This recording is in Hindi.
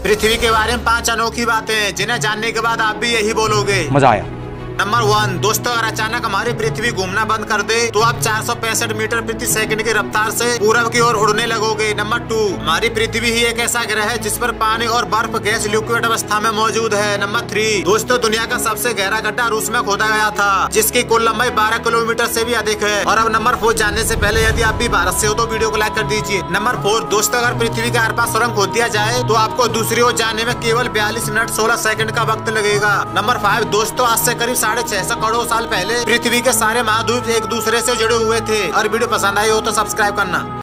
पृथ्वी के बारे में 5 अनोखी बातें जिन्हें जानने के बाद आप भी यही बोलोगे। मजा आया। नंबर 1 दोस्तों, अगर अचानक हमारी पृथ्वी घूमना बंद कर दे तो आप 465 मीटर प्रति सेकंड की रफ्तार से पूरब की ओर उड़ने लगोगे। नंबर 2, हमारी पृथ्वी ही एक ऐसा ग्रह है जिस पर पानी और बर्फ गैस लिक्विड अवस्था में मौजूद है। नंबर 3 दोस्तों, दुनिया का सबसे गहरा गड्ढा रूस में खोदा गया था जिसकी कुल लंबाई 12 किलोमीटर से भी अधिक है। और अब नंबर 4 जानने से पहले यदि आप भी भारत से हो तो वीडियो को लाइक कर दीजिए। नंबर 4 दोस्तों, अगर पृथ्वी के आर पार सुरंग खोद दिया जाए तो आपको दूसरी ओर जाने में केवल 42 मिनट 16 सेकंड का वक्त लगेगा। नंबर 5 दोस्तों, आज से करीब 650 करोड़ साल पहले पृथ्वी के सारे महाद्वीप एक दूसरे से जुड़े हुए थे। और वीडियो पसंद आई हो तो सब्सक्राइब करना।